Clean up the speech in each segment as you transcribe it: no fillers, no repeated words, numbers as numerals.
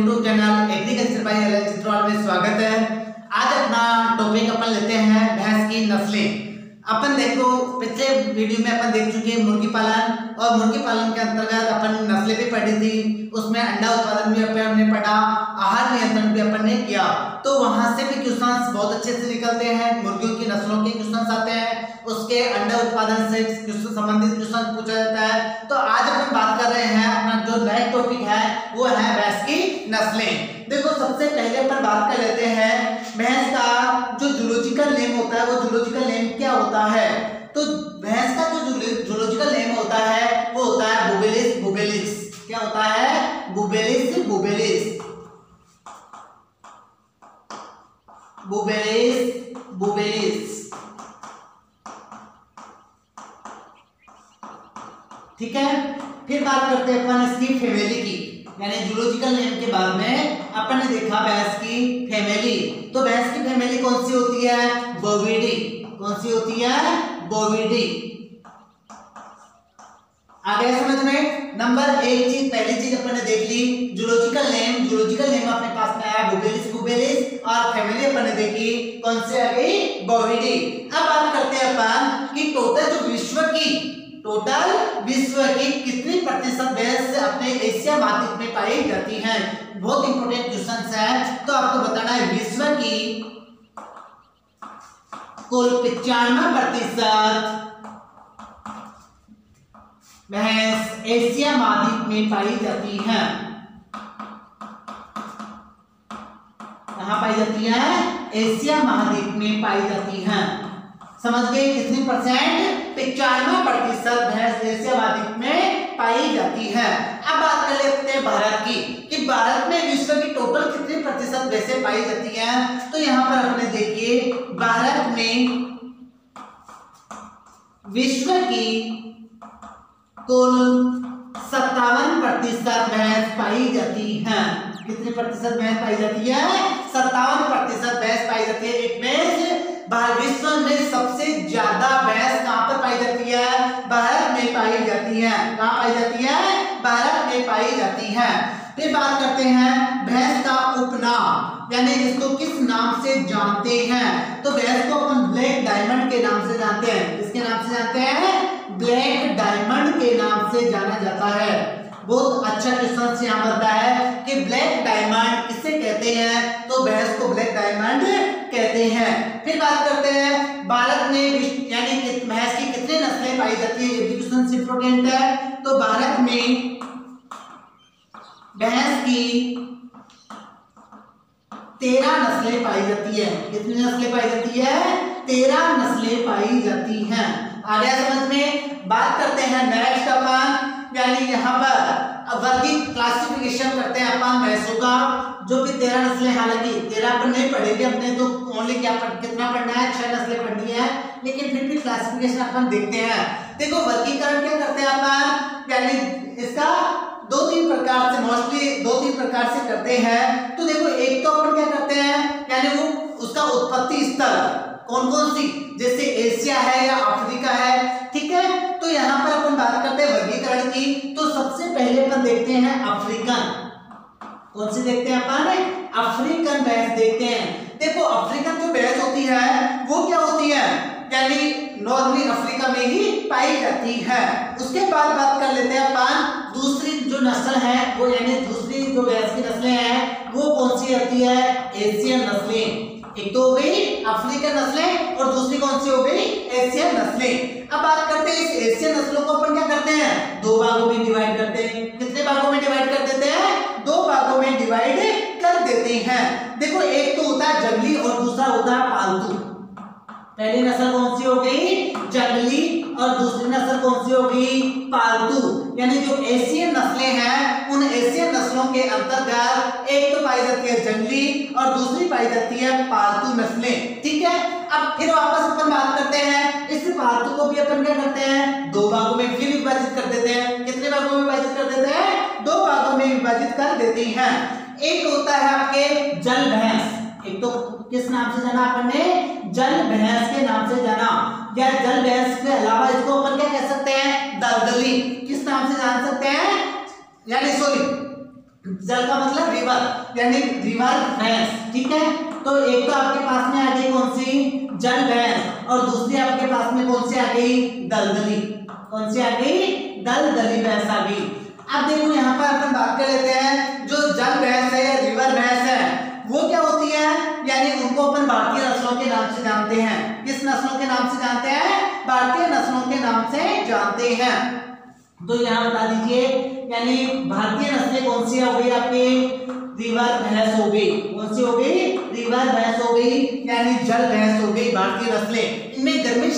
YouTube channel agriculture by L Chitrawal में स्वागत है। आज अपना टॉपिक अपन लेते हैं भैंस की नस्लें। अपन देखो पिछले वीडियो में अपन देख चुके हैं मुर्गी पालन, और मुर्गी पालन के अंतर्गत अपन नस्लें भी पढ़ी थी, उसमें अंडा उत्पादन भी अपन ने पढ़ा, आहार नियंत्रण भी अपन ने किया। तो वहां से भी क्वेश्चंस बहुत अच्छे से निकलते हैं, मुर्गियों की नस्लों के क्वेश्चंस आते हैं, उसके अंडा उत्पादन से संबंधित क्वेश्चन पूछा जाता है। तो आज अपन बात कर रहे हैं, अपना जो नेक्स्ट टॉपिक है वो है भैंस की नस्लें। देखो सबसे पहले अपन बात कर लेते हैं भैंस का जो जूलॉजिकल नेम होता है, वो जूलॉजिकल नेम क्या होता है। तो भैंस का जो जूलॉजिकल नेम होता है वो होता है बुबेलिस बुबेलिस। क्या होता है? बुबेलिस बुबेलिस बुबेलिस बुबेलिस। ठीक है, फिर बात करते हैं अपन इसकी फैमिली की, यानी जूलॉजिकल नेम के बाद में अपन ने देखा भैंस की फैमिली। तो भैंस की फैमिली कौन सी होती है? बोविडी। कौन सी होती है? बोविडी। आ गया समझ में? नंबर एक चीज, पहली चीज अपन ने देख ली जूलॉजिकल नेम। जूलॉजिकल नेम अपने पास में आया बुबेलिस बुबेलिस, और फैमिली अपन ने देखी कौन सी आ गई? बोविडी। अब बात करते हैं अपन कि टोटल विश्व की कितनी प्रतिशत भैंस अपने एशिया महाद्वीप में पाई जाती हैं। बहुत इंपॉर्टेंट क्वेश्चन है, तो आपको बताना है विश्व की कुल 95% भैंस एशिया महाद्वीप में पाई जाती हैं। कहां पाई जाती है? एशिया महाद्वीप में पाई जाती हैं। समझ गए कितनी परसेंट? 95% भैंस एशिया महाद्वीप में पाई जाती है। अब बात कर लेते हैं भारत की, कि भारत में विश्व की टोटल कितनी प्रतिशत भैंसें पाई जाती हैं। तो यहाँ पर आपने देखिए भारत में विश्व की कुल 57% भैंस पाई जाती हैं। कितनी प्रतिशत भैंस पाई जाती है? 57% भैंस पाई जाती है। इट मींस विश्व में सबसे ज्यादा भैंस कहां पर पाई जाती है? भारत में पाई जाती है। कहां पाई जाती है? भारत में पाई जाती है। फिर बात करते हैं भैंस का उपनाम, यानी इसको किस नाम से जानते हैं। तो भैंस को अपन ब्लैक डायमंड के नाम से जानते हैं। किसके नाम से जानते हैं? ब्लैक डायमंड के नाम से जाना जाता है। बहुत अच्छा क्वेश्चन यहाँ बनता है कि ब्लैक डायमंड किसे कहते हैं। तो भैंस को ब्लैक डायमंड कहते हैं। फिर बात करते हैं भारत में यानी कि भैंस की कितनी नस्लें पाई जाती है, ये भी क्वेश्चन इंपॉर्टेंट है। तो भारत में भैंस की 13 नस्लें पाई जाती है। कितनी नस्लें पाई जाती है? 13 नस्लें पाई जाती हैं। आ गया समझ में? बात करते हैं नेक्स्ट अपन, यानी यहाँ पर वर्गीकरण क्लासिफिकेशन करते हैं अपन भैंसों का, जो कि 13 नस्लें, हालांकि 13 पर नहीं पढ़ेंगे अपने, तो ओनली कितना पढ़ना है? 6 नस्लें पढ़नी है, लेकिन फिर भी क्लासिफिकेशन अपन देखते हैं। देखो वर्गीकरण क्या करते हैं अपन, यानी इसका 2-3 प्रकार से, मोस्टली 2-3 प्रकार से करते हैं। तो देखो एक तो अपन क्या करते हैं, यानी वो उसका उत्पत्ति स्तर कौन कौन सी, जैसे एशिया है या अफ्रीका है। ठीक है, तो यहाँ पर अपन बात करते हैं वर्गीकरण की। तो सबसे पहले अपन देखते हैं अफ्रीकन। कौन सी देखते हैं अपन? अफ्रीकन भैंस देखते हैं। देखो अफ्रीकन जो भैंस होती है वो क्या होती है, यानी नॉर्दर्न अफ्रीका में ही पाई जाती है। उसके बाद बात कर लेते हैं अपन दूसरी जो नस्ल है, वो यानी दूसरी जो भैंस की नस्लें हैं वो कौन सी आती है? एशियन नस्लें। एक तो हो गई अफ्रीकन नस्लें और दूसरी कौन सी हो गई? एशियन नस्लें। अब बात करते हैं इस एशियन नस्लों को अपन क्या करते हैं? 2 भागों में डिवाइड करते हैं। कितने भागों में डिवाइड कर देते हैं? 2 भागों में डिवाइड कर देते हैं। देखो एक तो होता है जंगली और दूसरा होता है पालतू। पहली नस्ल कौन सी हो गई? जंगली, और दूसरी नस्ल कौन सी हो गई? पालतू। यानी जो एशियन नस्लें हैं उन एशियन नस्लों के अंतर्गत एक तो पाई जाती है जंगली और दूसरी पाई जाती है पालतू नस्लें। ठीक है, अब फिर वापस अपन बात करते हैं इस पालतू को भी अपन क्या करते हैं? 2 भागों में फिर विभाजित कर देते हैं। कितने भागों में विभाजित कर देते हैं? 2 भागों में विभाजित कर देते हैं। एक होता है आपके जल भैंस। एक तो किस नाम से जाना अपन ने? जल भैंस के नाम से जाना, या जल भैंस के अलावा इसको अपन क्या कह सकते हैं? दलदली। किस नाम से जान सकते हैं? यानी सॉरी जल का मतलब रिवर, यानी रिवर भैंस, ठीक है। तो एक तो आपके पास में आ गई कौन सी, जल भैंस, और दूसरी आपके पास में कौन सी आ गई, दलदली। कौन सी आ गई, दलदली भैंस आ गई। अब देखो यहाँ पर अपन बात कर लेते हैं, जो जल भैंस है या रिवर भैंस है वो क्या होती है, यानी उनको अपन भारतीय नस्लों के नाम से जानते हैं। किस नस्लों के नाम से जानते हैं, भारतीय नस्लों के नाम से जानते हैं। तो यहाँ बता दीजिए, यानी भारतीय नस्लें कौन सी हो गई आपकी, रिवर भैंस हो गई। कौन सी हो गई, रिवर भैंस हो गई, यानी जल भैंस हो गई भारतीय नस्लें। इनमें गर्मी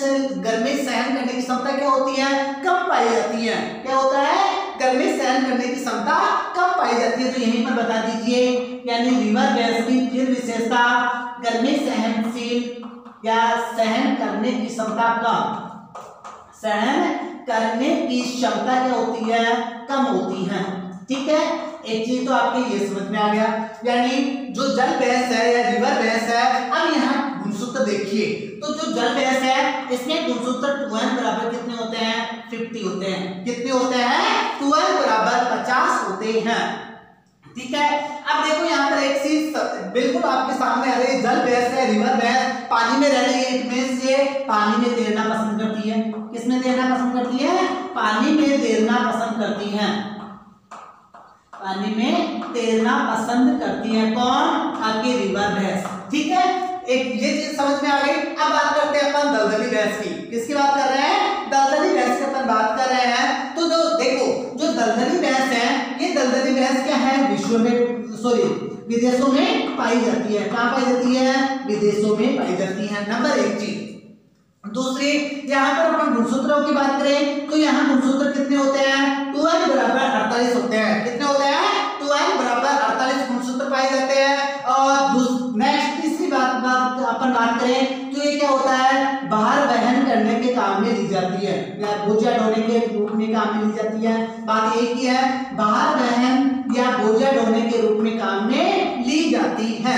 सहन करने की क्षमता क्या होती है, कम पाई जाती है। क्या होता है, गर्मी सहन करने की क्षमता कम पाई जाती है। तो यहीं पर बता दीजिए, यानी रिवर भैंस की फिर विशेषता गर्मी सहनशील या सहन करने की क्षमता कम, सहन करने की क्षमता क्या होती है, कम होती है, ठीक है। एक चीज तो आपके ये समझ में आ गया, यानी जो जल भैंस है या रिवर भैंस है। अब यहाँ गुणसूत्र देखिए, तो जो जल भैंस है इसमें गुणसूत्र 2n बराबर कितने होते हैं, 50 होते हैं। कितने होते हैं, 2n बराबर 50 होते हैं, ठीक है। अब देखो यहाँ पर एक चीज बिल्कुल आपके सामने आ रही है, जल भैंस है, रिवर भैंस पानी में रह रही है, इनमें से पानी में तैरना पसंद करती है। किसमें तैरना पसंद करती है, पानी में तैरना पसंद करती है। पानी में तैरना पसंद करती है कौन, आपकी रिवर भैंस, ठीक है। एक ये चीज समझ में आ गई। अब बात करते हैं अपन दलदली भैंस की। किसकी बात कर रहे हैं, दलदली भैंस की अपन बात कर रहे हैं। तो जो देखो, जो दलदली भैंस है, ये दलदली भैंस क्या है, विश्व में विदेशों में पाई जाती है। कहाँ पाई जाती है, विदेशों में पाई जाती है, नंबर 1 चीज। दूसरी, यहाँ पर अपन गुणसूत्रों की बात करें तो यहाँ गुणसूत्र कितने होते हैं, 2n बराबर 48 होते हैं। कितने होते हैं, 2n बराबर 48 गुणसूत्र पाए जाते हैं। और नेक्स्ट तीसरी बात अपन बात करें तो ये क्या होता है, भार वहन करने के काम में ली जाती है, या बोझा ढोने के रूप में काम में ली जाती है। बात एक ही है, भार वहन या बोझा ढोने के रूप में काम में ली जाती है,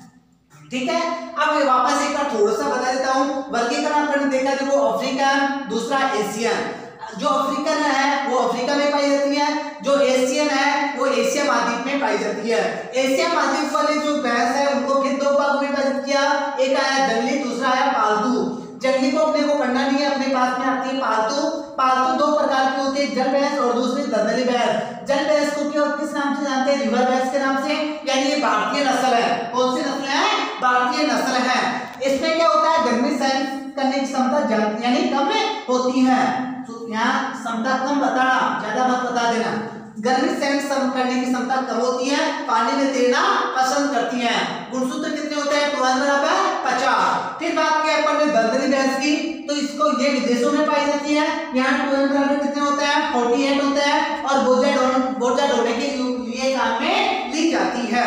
ठीक है। अब वापस एक बार थोड़ा सा बता देता हूँ, वर्गीकरण आपने देखा, देखो अफ्रीकन, दूसरा एशियन। जो अफ्रीकन है वो अफ्रीका में पाई जाती है, जो एशियन है वो एशिया महाद्वीप में पाई जाती है। एशिया महाद्वीप वाले जो भैंस है उनको किन दो भागों में विभाजित किया, एक आया जंगली, दूसरा आया पालतू। जंगली को अपने को पढ़ना नहीं है, अपने पास में आती है पालतू। पालतू दो प्रकार की होती है, जल भैंस और दूसरी दलदली भैंस। जल भैंस को क्यों किस नाम से जानते हैं, रिवर भैंस के नाम से, यानी ये भारतीय नस्ल है। कौन सी नस्ल है, भारतीय नस्ल है। इसमें क्या होता है, गर्मी सहन करने की क्षमता यानी कम होती है। तो यहाँ क्षमता कम बताना, ज्यादा मत बता देना। गर्मी सहन करने की क्षमता कम होती है, पानी में तैरना पसंद करती हैं। गुणसूत्र कितने होते हैं, 2n बराबर 50। फिर बात किया अपन ने दलदली भैंस की, तो इसको ये विदेशों में पाई जाती है। यहाँ 2n बराबर कितने होते हैं, 48 होते हैं, और बोझा ढोने के लिए काम में ली जाती है,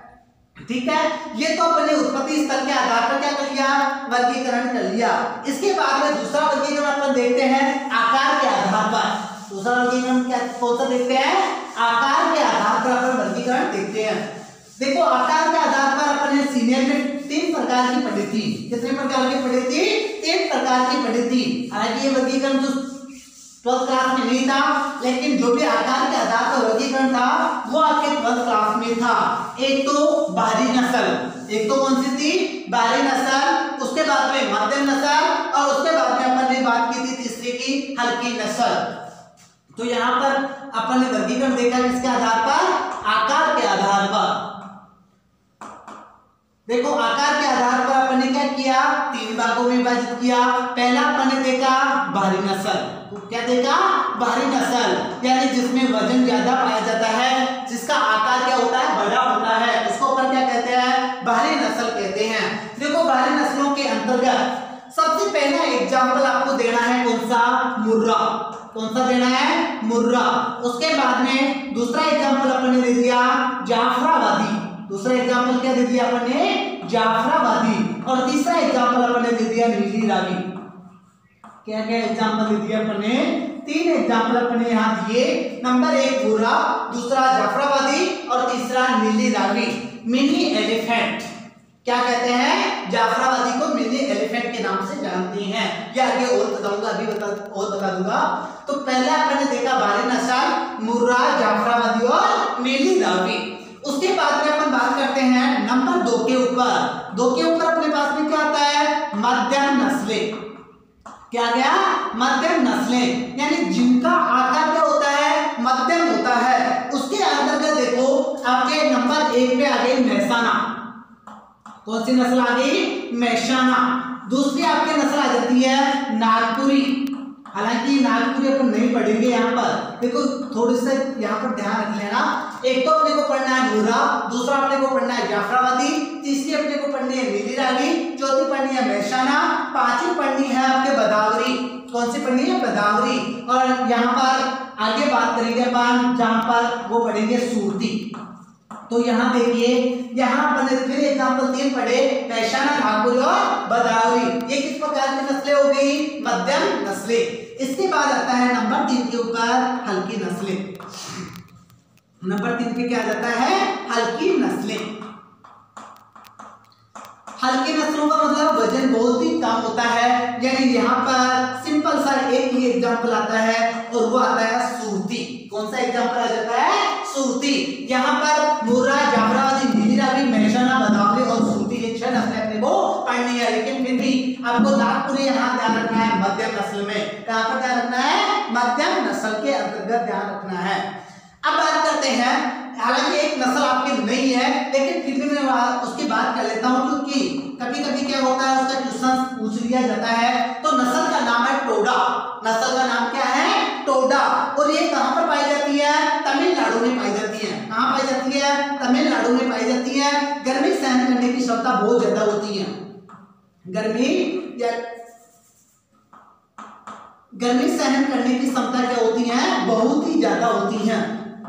ठीक है। ये तो अपने उत्पत्ति स्थल के आधार पर क्या कर लिया, वर्गीकरण कर लिया। इसके बाद में दूसरा वर्गीकरण अपन देखते हैं आकार के आधार पर। दूसरा वर्गीकरण क्या कौन सा देखते हैं, आकार के आधार पर अपन वर्गीकरण देखते हैं। देखो आकार के आधार पर अपन सीनियर में 3 प्रकार की पढ़ी थी। कितने प्रकार की पढ़ी थी, 3 प्रकार की पढ़ी थी। हालांकि ये वर्गीकरण जो 12th क्लास में नहीं था, लेकिन जो भी आकार के आधार पर वर्गीकरण था वो आपके 12th क्लास में था। एक तो बाहरी नस्ल, एक तो कौन सी थी, बाहरी नस्ल, उसके बाद में मध्यम नस्ल, और उसके बाद में अपन ने बात की थी तीसरी की हल्की नस्ल। तो यहाँ पर अपन ने वर्गीकरण देखा किसके आधार पर, आकार के आधार पर। देखो आकार के आधार पर अपन ने क्या किया, 3 भागों में विभाजित किया। पहला अपन ने देखा बाहरी नस्ल, क्या देखा, बाहरी नस्ल, यानी जिसमें वजन ज्यादा पाया जाता है, जिसका आकार क्या होता है, बड़ा होता है, उसको अपन क्या कहते हैं, बाहरी नस्ल कहते हैं। देखो बाहरी नस्लों के अंतर्गत सबसे पहला एग्जाम्पल आपको देना है कौन सा, मुर्रा। कौन सा देना है, मुर्रा। उसके बाद में दूसरा एग्जाम्पल अपन ने दे दिया जाफराबादी। दूसरा एग्जाम्पल क्या दे दिया अपन ने, जाफराबादी। और तीसरा एग्जाम्पल अपन ने दे दिया नीली रावी। क्या क्या एग्जाम्पल दे दिया अपन ने, 3 एग्जाम्पल अपन ने यहाँ दिए। नंबर 1 मुर्रा, दूसरा जाफराबादी, और तीसरा नीली रावी। मिनी एलिफेंट, क्या कहते हैं, जाफराबादी को मिनी एलिफेंट के नाम से जानते हैं। ये आगे और बताऊंगा, अभी बता दूंगा। तो पहला अपन ने देखा बारी नस्ल, मुर्रा, जाफराबादी और नीली रावी। उसके बाद में अपन बात करते हैं नंबर 2 के ऊपर। 2 के ऊपर अपने पास में क्या आता है, मध्यम नस्लें। क्या गया, मध्यम नस्लें, यानी जिनका आकार क्या होता है, मध्यम होता है। उसके अंतर्गत देखो आपके नंबर 1 पे आ गई मेहसाना। कौन सी नस्ल आ गई, मेहसाना। दूसरी आपकी नस्ल आ जाती है नागपुरी। हालांकि नागपुरी अपन नहीं पढ़ेंगे यहाँ पर, देखो थोड़ी सा यहाँ पर ध्यान रख लेना। एक तो अपने को पढ़ना है मुर्रा, दूसरा अपने को पढ़ना है जाफराबादी, तीसरी अपने को पढ़नी है नीली रावी, चौथी पढ़नी है मेहसाना, पांचवी पढ़नी है आपके बदावरी। कौन सी पढ़नी है, बदावरी। और यहाँ पर आगे बात करेंगे अपन जहाँ पर वो पढ़ेंगे सूरती। तो यहाँ देखिए, यहाँ पर फिर एग्जाम्पल 3 पढ़े, मेहसाना, नागपुरी और बदावरी। ये किस प्रकार की नस्लें हो गई, मध्यम नस्लें। इसके बाद आता है नंबर 3 के ऊपर हल्की नस्लें। नंबर 3 पे क्या आ जाता है, हल्की नस्लें। हल्की नस्लों का मतलब वजन बहुत ही कम होता है, यानी यहाँ पर सिंपल सा एक ही एग्जाम्पल आता है और वो आता है सूरती। कौन सा एग्जाम्पल आ जाता है, सूरती। यहाँ पर मुर्रा, जाफराबादी, नीली रावी, मेहसाना, बदावरी और सूरती, ये 6 नस्लें अपने को पढ़नी है। लेकिन फिर भी आपको नागपुरी यहाँ ध्यान रखना है मध्यम नस्ल में। कहाँ पर ध्यान रखना है, मध्यम नस्ल के अंतर्गत ध्यान रखना है। अब बात करते हैं, हालांकि एक नस्ल आपकी नहीं है, लेकिन फिर भी मैं उसकी बात कर लेता हूं, क्योंकि कभी कभी क्या होता है, उसका क्वेश्चन पूछ लिया जाता है। तो नस्ल का नाम है टोडा। नस्ल का नाम क्या है, टोडा। और ये कहां पर पाई जाती है, तमिलनाडु में पाई जाती है। कहां पाई जाती है, तमिलनाडु में पाई जाती है। गर्मी सहन करने की क्षमता बहुत ज्यादा होती है। गर्मी सहन करने की क्षमता क्या होती है, बहुत ही ज्यादा होती है।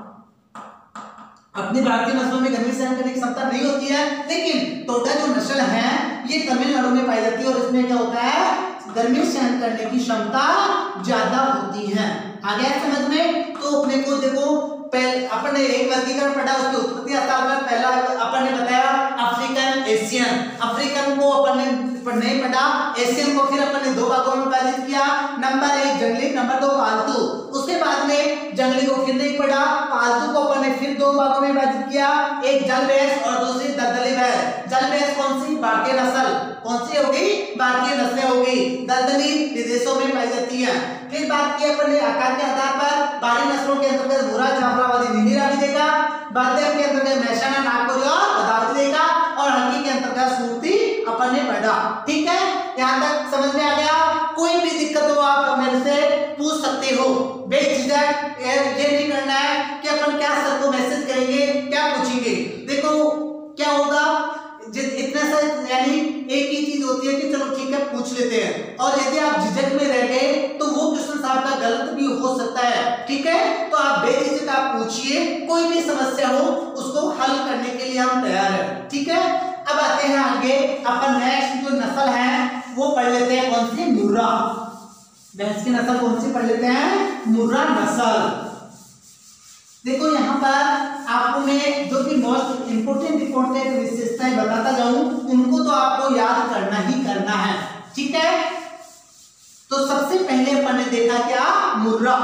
अपनी भारतीय नस्लों में गर्मी सहन करने की क्षमता नहीं होती है, लेकिन टोडा जो नस्ल है ये तमिलनाडु में पाई जाती है और इसमें क्या होता है, गर्मी सहन करने की क्षमता ज्यादा होती है। आ गया समझ में। तो अपने को देखो, अपन ने एक वर्गीकरण पढ़ा, उसकी उत्पत्ति स्थल में पहला अपन ने बताया अफ्रीकन, एशियन। अफ्रीकन को अपन ने नहीं पढ़ा, एशियन को फिर अपन ने 2 भागों में विभाजित किया। नंबर 1 जंगली, नंबर 2 पालतू। उसके बाद में जंगली को फिर नहीं पढ़ा, पालतू को अपन ने फिर 2 भागों में विभाजित किया, एक जल भैंस और दूसरी दलदली भैंस। जल भैंस कौन सी, भारतीय नस्ल। कौन सी होगी, भारतीय नस्लें होगी। दलदली विदेशों में पाई जाती है। फिर बात की अपन ने आकार के आधार पर बाहरी नस्लों के अंतर्गत मुर्रा, जाफराबादी, नीली रावी देखा, मध्यम के अंतर्गत मेहसाना, नागपुरी और बदावरी देखा, और हल्की के अंतर्गत सूरती अपन ने पढ़ा। ठीक है, यहाँ तक समझ में आ गया। कोई भी दिक्कत हो आप मेरे से पूछ सकते हो, बेझिझक। ये नहीं करना है कि अपन क्या सर को मैसेज करेंगे, क्या पूछेंगे। देखो क्या होगा, इतना सा यानी एक ही चीज होती है कि चलो ठीक है पूछ लेते हैं, और यदि आप झिझक में रह गए तो वो क्वेश्चन आपका गलत भी हो सकता है। ठीक है, तो आप बेझिझक आप पूछिए, कोई भी समस्या हो उसको हल करने के लिए हम तैयार हैं। ठीक है, अब आते हैं आगे, अपन नेक्स्ट जो नस्ल है वो पढ़ लेते हैं, कौन सी, मुर्रा। भैंस की नस्ल कौन सी पढ़ लेते हैं, मुर्रा नस्ल। देखो यहाँ पर आपको मैं जो कि मोस्ट इंपोर्टेंट विशेषताएं बताता जाऊं, उनको तो आपको याद करना ही करना है। ठीक है, तो सबसे पहले अपन ने देखा क्या, मुर्रा।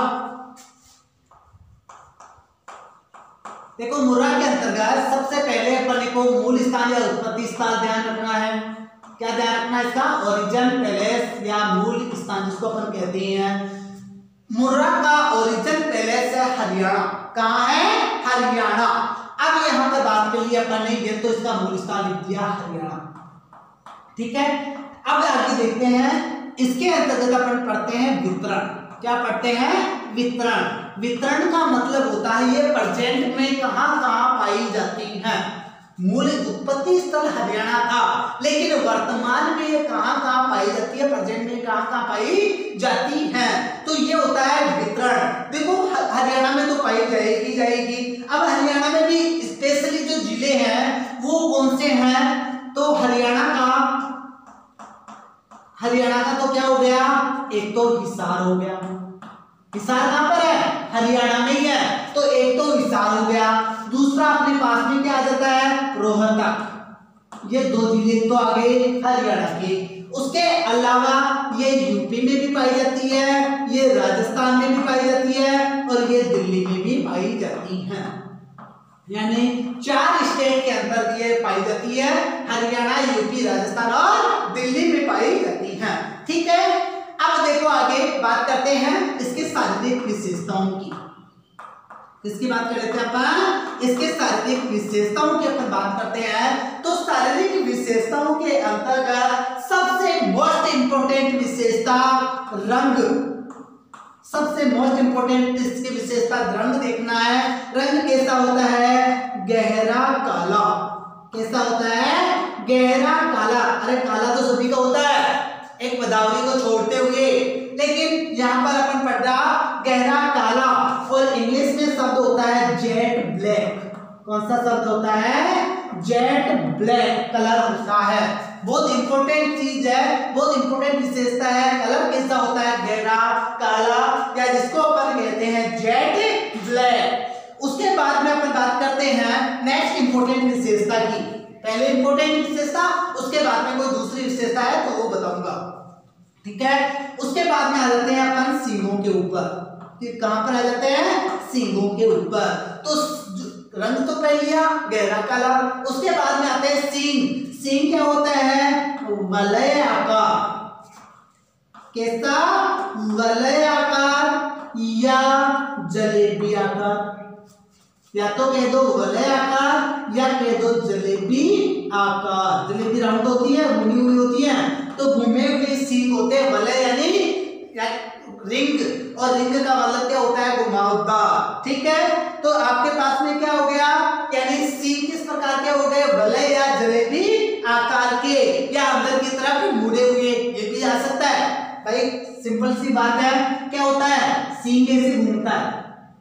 देखो मुर्रा के अंतर्गत सबसे पहले अपन को मूल स्थान या उत्पत्ति स्थान ध्यान रखना है। क्या ध्यान रखना है इसका, ओरिजिन पैलेस या मूल स्थान जिसको अपन कहते हैं। मुर्रा का ओरिजिन पैलेस है हरियाणा। कहाँ है, हरियाणा। अब यहाँ पर बात कर लिया अपन ने, तो इसका मूल स्थान लिख दिया हरियाणा। ठीक है, अब आगे देखते हैं, इसके अंतर्गत अपन पढ़ते हैं वितरण। क्या पढ़ते हैं, वितरण। वितरण का मतलब होता है ये प्रेजेंट में कहाँ कहाँ पाई जाती है। मूल उत्पत्ति स्थल हरियाणा था, लेकिन वर्तमान में ये कहाँ कहाँ पाई जाती है, प्रेजेंट में कहाँ कहाँ पाई जाती है, तो ये होता है वितरण। देखो हरियाणा में तो पाई जाएगी। अब हरियाणा में भी स्पेशली जो जिले हैं वो कौन से हैं, तो हरियाणा का तो क्या हो गया, एक तो हिसार हो गया। हिसार कहाँ पर है, हरियाणा में ही है, तो एक तो हिसार हो गया। दूसरा अपने पास में क्या आ जाता है, रोहतक। ये 2 जिले तो आ गए हरियाणा के। उसके अलावा ये यूपी में भी पाई जाती है, ये राजस्थान में भी पाई जाती है और ये दिल्ली में भी पाई जाती है। यानी 4 स्टेट के अंदर ये पाई जाती है, हरियाणा, यूपी, राजस्थान और दिल्ली में पाई जाती है। ठीक है, अब देखो आगे बात करते हैं इसके शारीरिक विशेषताओं की। किसकी बात कर लेते हैं अपन? इसके शारीरिक विशेषताओं की अपन बात करते हैं। तो शारीरिक विशेषताओं के अंतर्गत सबसे मोस्ट इंपोर्टेंट विशेषता रंग, सबसे मोस्ट इंपोर्टेंट इसकी विशेषता रंग देखना है। रंग कैसा होता है? गहरा काला। कैसा होता है? गहरा काला। अरे काला तो सभी का होता है, एक बदावरी को छोड़ते हुए, लेकिन यहाँ पर अपन पढ़ रहा गहरा काला। और इंग्लिश में शब्द होता है जेट ब्लैक। कौन सा शब्द होता है? जेट ब्लैक कलर होता है। बहुत इंपॉर्टेंट चीज है, बहुत इंपॉर्टेंट विशेषता है। कलर कैसा होता है? गहरा काला, या जिसको अपन कहते हैं जेट ब्लैक। उसके बाद में अपन बात करते हैं नेक्स्ट इंपॉर्टेंट विशेषता की। पहले इंपॉर्टेंट विशेषता, उसके बाद में कोई दूसरी विशेषता है तो वो बताऊंगा। ठीक है, उसके बाद में आ जाते हैं अपन सींगों के ऊपर। कहां पर आ जाते हैं? सींगों के ऊपर। तो रंग तो पहले लिया गहरा काला, उसके बाद में आते हैं सींग। सींग क्या होता है? वलय आकार। कैसा? वलय आकार या जलेबी आकार। या तो कह दो वलय आकार या कह दो जलेबी आकार। जलेबी राउंड होती है, घूमी हुई होती है, तो घूमे हुए सींग होते हैं वलय यानी रिंग, और रिंग का मतलब क्या होता है? घुमावदार। ठीक है, तो आपके पास में क्या हो गया? यानी सींग किस प्रकार के हो गए? वलय या जलेबी आकार के, या अंदर की तरफ मुड़े हुए, ये भी आ सकता है भाई। सिंपल सी बात है, क्या होता है? सींग ऐसे घूमता है,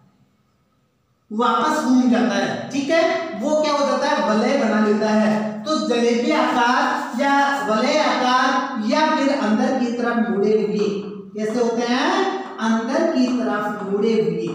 वापस घूम जाता है। ठीक है, वो क्या हो जाता है? वलय बना लेता है। तो जलेबी आकार या वलय आकार या फिर अंदर की तरफ मुड़े हुए, कैसे होते हैं? अंदर की तरफ मुड़े हुए।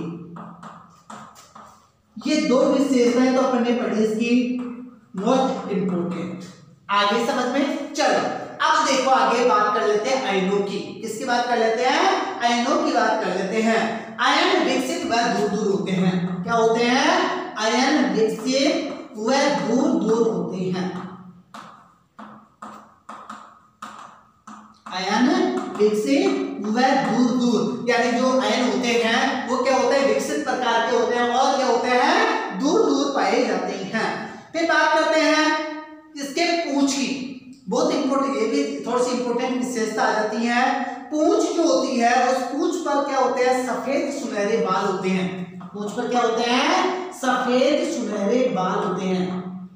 ये दो विशेषताएं तो अपन ने पढ़ी इसकी मोस्ट इंपोर्टेंट। आगे समझ में चलो। अब देखो आगे बात कर लेते हैं आयनों की। किसकी बात कर लेते हैं? आयनों की बात कर लेते हैं। आयन विकसित व दूर दूर होते हैं। क्या होते हैं? आयन विकसित व दूर दूर होते हैं। आयन विकसित व दूर दूर, यानी जो आयन होते हैं वो क्या होते हैं? विकसित प्रकार के होते हैं और क्या होते हैं? दूर दूर पाए जाते हैं। फिर बात करते हैं इसके पूंछ की। बहुत इंपोर्टेंट, ये भी थोड़ी सी इंपोर्टेंट विशेषता आ जाती है। पूंछ जो होती है, उस पूंछ पर क्या होते हैं? सफेद सुनहरे बाल होते हैं। पूंछ पर क्या होते हैं? सफेद सुनहरे बाल होते हैं।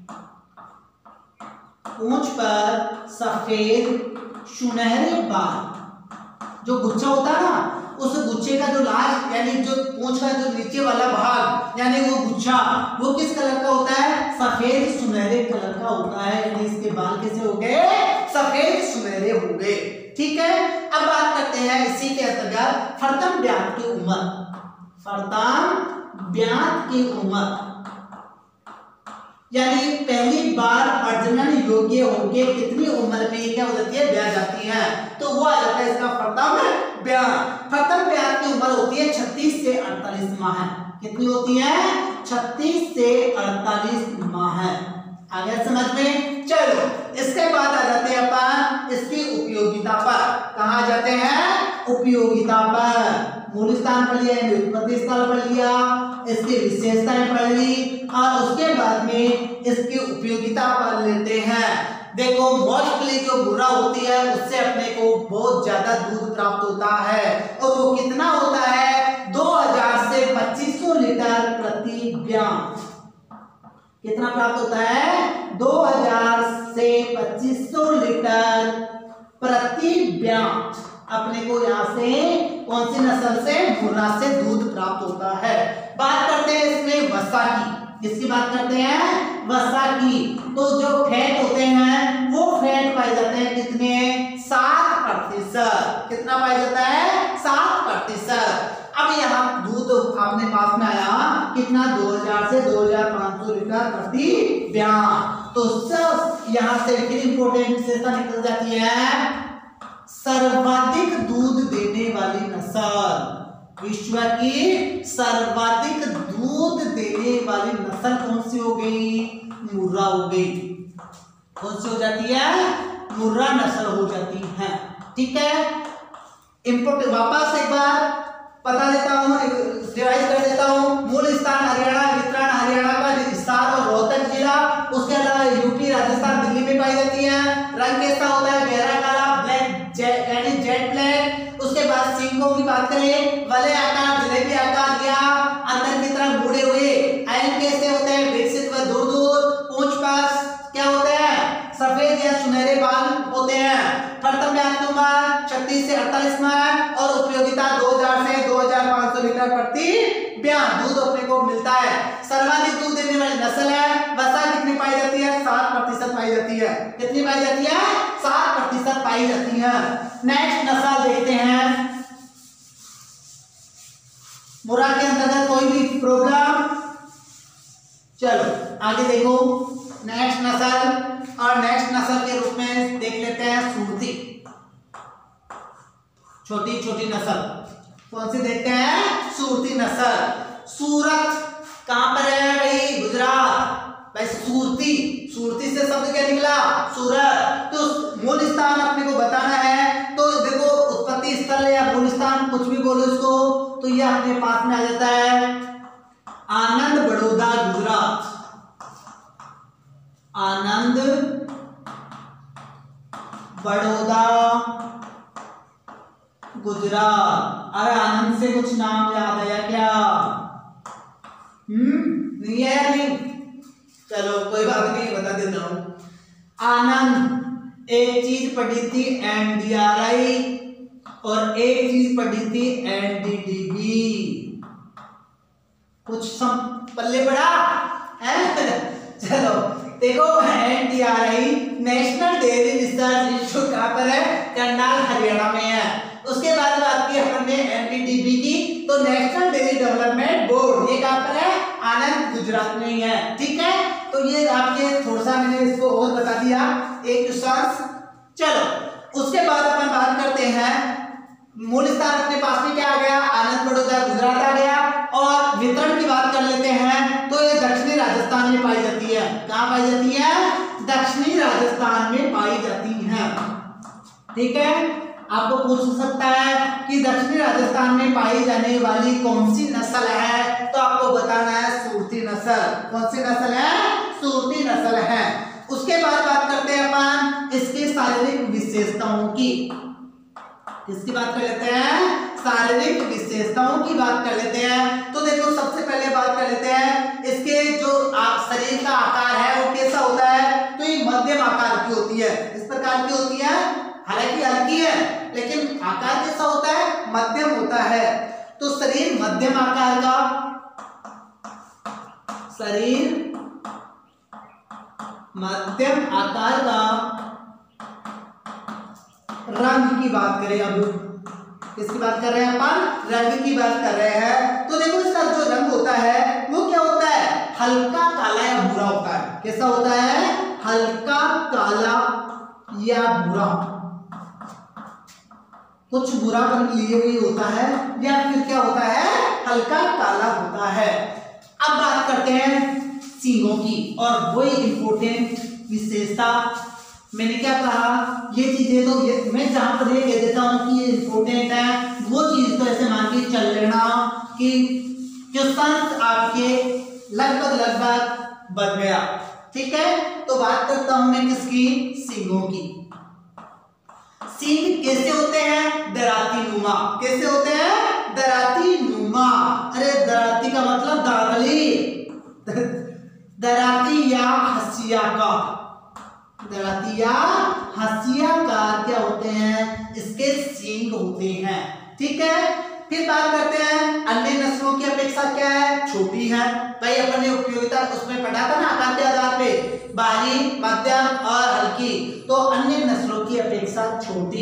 पूंछ पर सफेद सुनहरे बाल, जो गुच्छा होता है ना, उस गुच्छे का जो लास्ट यानी जो पूंछ का जो नीचे वाला भाग यानी वो गुच्छा, वो किस कलर का होता है? सफेद सुनहरे कलर का होता है। यानी इसके बाल कैसे हो गए? सफेद सुनहरे हो गए। ठीक है, अब बात करते हैं इसी के अंतर्गत प्रथम ब्यात की उम्र। प्रथम ब्यात की उम्र यानी पहली बार प्रजनन योग्य होके कितनी उम्र में क्या हो जाती है? ब्याह जाती है, तो वो आ जाता है इसका प्रथम ब्यात। प्रथम ब्यात की उम्र होती है 36 से 48 माह। कितनी होती है? 36 से 48 माह। आ गया समझ में? चलो इसके बाद आ जाते हैं अपन इसकी उपयोगिता पर। कहाँ आ जाते हैं? उपयोगिता पर। मूल स्थान पढ़ लिया, व्युत्पत्ति स्थल पढ़ लिया, इसकी विशेषताएं पढ़ ली, और उसके बाद में इसकी उपयोगिता पढ़ लेते हैं। देखो मोस्टली जो बुरा होती है उससे अपने को बहुत ज्यादा दूध प्राप्त होता है, और वो कितना होता है? 2000 से 2500 लीटर प्रति ब्यात। कितना प्राप्त होता है? 2000 से 2500 लीटर प्रति ब्यात अपने को यहाँ से कौन सी नस्ल से? मुर्रा से दूध प्राप्त होता है। बात करते हैं इसमें वसा की। किसकी बात करते हैं? वसा की। तो जो फैट होते हैं वो फैट पाए जाते हैं कितने? 7%। कितना पाया जाता है? 7%। अब यहाँ दूध अपने पास में आया कितना? 2000 से 2500 लीटर प्रति ब्यात। तो सब यहाँ से फिर इंपोर्टेंट विशेषता निकल जाती है। सर्वाधिक दूध देने वाली नस्ल, विश्व की सर्वाधिक दूध देने वाली नस्ल कौन सी हो गई? मुर्रा हो गई। कौन सी हो जाती है? मुर्रा नस्ल हो जाती है। ठीक है, इंपोर्ट वापस एक बार पता देता हूँ, रिवाइज कर देता हूँ। मूल स्थान हरियाणा, वितरण हरियाणा का हिसार और रोहतक जिला, उसके अलावा यूपी, राजस्थान, दिल्ली में पाई जाती है। रंग कैसा होता है? गहरा काला, ब्लैक यानी जेट ब्लैक। उसके बाद सींगों की बात करें, वलय आकार, जलेबी आकार या अंदर की तरफ मुड़े हुए। आयन कैसे होते हैं? विकसित व दूर दूर। पूंछ पास क्या होते हैं? सफेद या सुनहरे बाल होते हैं। प्रथम व्याख्यानुमा 36 से 48 में और उपयोगिता 2000 से 2500 लीटर प्रति बयान दूध अपने को मिलता है। सर्वाधिक दूध देने वाली नस्ल है। वसा कितनी पाई जाती है? 7% पाई जाती है। कितनी पाई जाती है? 7% पाई जाती है। नेक्स्ट नस्ल देखते हैं। मुर्रा के अंतर्गत कोई भी प्रॉब्लम? चलो आगे देखो नेक्स्ट नस्ल, और नेक्स्ट नस्ल के रूप में देख लेते हैं सूरती। छोटी छोटी नस्ल कौन सी देखते हैं? सूरती नस्ल। सूरत कहां पर है भाई? गुजरात। भाई सूरती, सूरती से शब्द क्या निकला? सूरत। तो मूल स्थान अपने को बताना है, तो देखो उत्पत्ति स्थल या मूल स्थान कुछ भी बोलो इसको, तो ये अपने पास में आ जाता है आनंद बड़ौदा गुजरात। आनंद बड़ौदा गुजरात। अरे आनंद से कुछ नाम याद आया क्या? नहीं है, नहीं। चलो कोई बात नहीं, बता देता हूं। आनंद एक चीज पढ़ी थी NDRI और एक चीज पढ़ी थी NDDB। कुछ पल्ले पड़ा है? चलो देखो NDRI national dairy research institute कहां पर है? करनाल हरियाणा में है। उसके बाद बात की हमने NDDB की, तो नेशनल डेयरी डेवलपमेंट बोर्ड, ये कहां पर है? आनंद गुजरात में ही है। ठीक है, तो ये आपके थोड़ा सा मैंने इसको और बता दिया एक क्वेश्चन। चलो उसके बाद अपन बात करते हैं मूल स्थान अपने पास में क्या आ गया? आनंद बड़ौदा गुजरात आ गया। और वितरण की बात कर लेते हैं, तो ये दक्षिणी राजस्थान में पाई जाती है। कहां पाई जाती है? दक्षिणी राजस्थान में पाई जाती है। ठीक है, आपको पूछ सकता है कि दक्षिणी राजस्थान में पाई जाने वाली कौन सी नस्ल है, तो आपको बताना है सूरती नस्ल। कौन सी नस्ल है? सूरती नस्ल है। उसके बाद बात करते हैं अपन इसकी शारीरिक विशेषताओं की। किसकी बात कर लेते हैं? शारीरिक विशेषताओं की बात कर लेते हैं। तो देखो सबसे पहले बात कर लेते हैं इसके जो शरीर का आकार है वो कैसा होता है? तो ये मध्यम आकार की होती है, इस प्रकार की होती है। हालांकि हल्की है लेकिन आकार कैसा होता है? मध्यम होता है। तो शरीर मध्यम आकार का, शरीर मध्यम आकार का। रंग की बात करें, अब किसकी बात कर रहे हैं अपन? रंग की बात कर रहे हैं। तो देखो इसका जो रंग होता है वो क्या होता है? हल्का काला या भूरा होता है। कैसा होता है? हल्का काला या भूरा, कुछ भूरापन लिए हुए होता है, या फिर क्या होता है? हल्का काला होता है। अब बात करते हैं सींगों की, और वही इंपोर्टेंट विशेषता। मैंने क्या कहा? ये चीजें तो मैं जहां पर ये कह देता हूं कि ये इंपोर्टेंट है, वो चीज तो ऐसे मान के चल लेना कि क्वेश्चन आपके लगभग बन गया। ठीक है, तो बात करता हूं मैं किसकी? सींगों की। सींग कैसे होते हैं? दराती नुमा। कैसे होते हैं? दराती नुमा। अरे दराती का मतलब दादली, दराती या हसिया का। दराती या हसिया का क्या होते हैं? इसके सींग होते हैं। ठीक है, फिर बात करते हैं अन्य नस्लों की अपेक्षा क्या है? छोटी है। भाई अपन ने उपयोगिता उसमें पढ़ा था ना आकार के आधार पे, बाहरी, मध्यम और हल्की। तो अन्य नस्लों की अपेक्षा छोटी,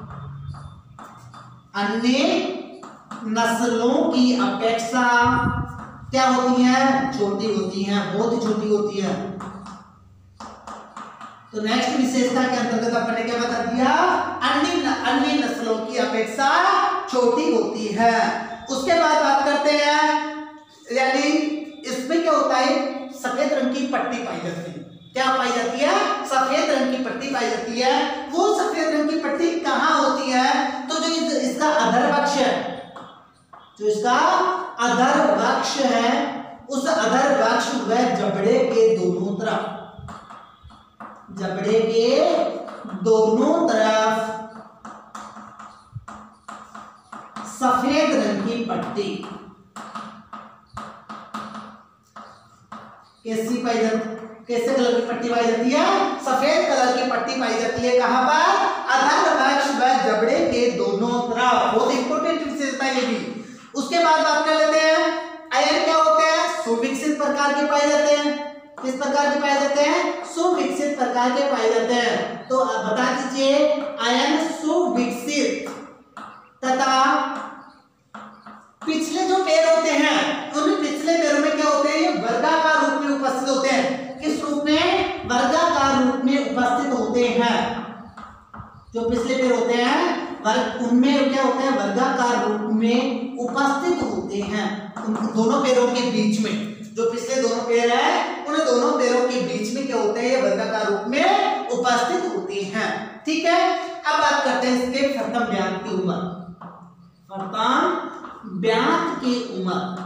अन्य नस्लों की अपेक्षा क्या होती है? छोटी होती हैं, बहुत ही छोटी होती है। तो नेक्स्ट विशेषता के अंतर्गत आपने क्या बता दिया, अन्य नस्लों की अपेक्षा छोटी होती है। उसके बाद बात करते हैं, यानी इसमें क्या होता है, सफेद रंग की पट्टी पाई जाती है। क्या पाई जाती है, सफेद रंग की पट्टी पाई जाती है। वो सफेद रंग की पट्टी कहाँ होती है, तो जो इसका अधरवक्ष है, जो इसका अधरवक्ष है, उस अधरवक्ष व जबड़े के दोनों तरफ, जबड़े के दोनों तरफ सफेद रंग की पट्टी कैसे कलर की पट्टी पाई जाती है, सफेद कलर की पट्टी पाई जाती है। कहां पर, अधरवक्ष व जबड़े के दोनों तरफ। बहुत इंपॉर्टेंट विशेषता ये भी। उसके बाद बात कर लेते हैं, आयन क्या होते हैं, सुविकसित प्रकार के पाए जाते हैं। किस प्रकार के पाए जाते हैं, सुविकसित प्रकार के पाए जाते हैं। तो बता दीजिए, आयन सुविकसित तथा पिछले जो पैर होते हैं, उन पिछले पैरों में क्या होते हैं, ये वर्गाकार रूप में उपस्थित होते हैं। किस रूप में, वर्गाकार रूप में उपस्थित होते हैं। जो पिछले पैर होते हैं उनमें क्या होता है, वर्गाकार रूप में उपस्थित होते हैं। उन दोनों पैरों के बीच में, जो पिछले दोनों पैर है, उन दोनों पैरों के बीच में क्या होते हैं, ये वर्गाकार रूप में उपस्थित होते हैं। ठीक है, अब बात करते हैं इसके प्रथम व्यांत की उम्र। प्रथम व्यांत की उम्र,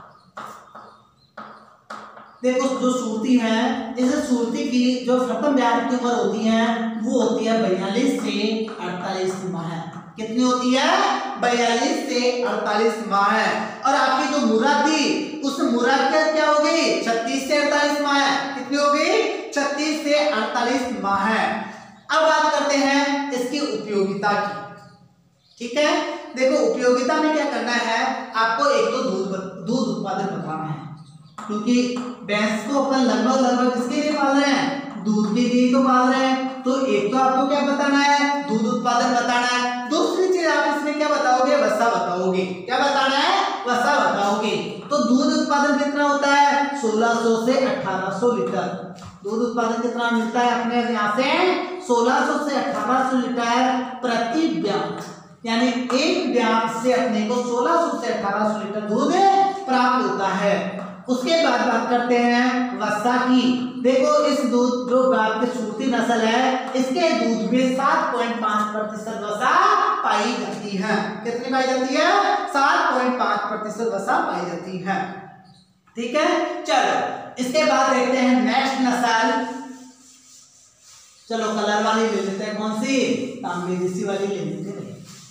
देखो जो सुरती है, इस सुरती की जो प्रथम व्यांत की उम्र होती है, वो होती है 42 से 48 माह। कितनी होती है, 42 से 48 माह। और आपकी जो मुराद थी, उस मुराद का क्या हो गई, 36 से 48 माह। कितनी हो गई, 36 से 48 माह। अब बात करते हैं इसकी उपयोगिता की। ठीक है, देखो उपयोगिता में क्या करना है, आपको एक तो दूध उत्पादन बताना है, क्योंकि भैंस को अपन लगभग किसके लिए पाल रहे हैं, दूध के लिए तो पाल रहे हैं। तो एक तो आपको क्या बताना है, दूध उत्पादन बताना है। दूसरी चीज आप इसमें क्या बताओगे, वसा बताओगे। क्या बताना है, वसा बताओगे। तो दूध उत्पादन कितना होता है, 1600 से 1800 लीटर। दूध उत्पादन कितना मिलता है अपने यहाँ से, 1600 से 1800 लीटर प्रति व्यांत। यानी एक व्यांत से अपने को 1600 से 1800 लीटर दूध प्राप्त होता है। उसके बाद बात करते हैं वसा की। देखो इस दूध जो आपके सूरती नस्ल है, इसके दूध में 7.5% वसा पाई जाती है। कितनी पाई जाती है, 7.5% वसा पाई जाती है। ठीक है, चलो इसके बाद देखते हैं नेक्स्ट नस्ल। चलो कलर वाली ले लेते हैं, कौन सी, तांबे जैसी वाली ले लेते हैं।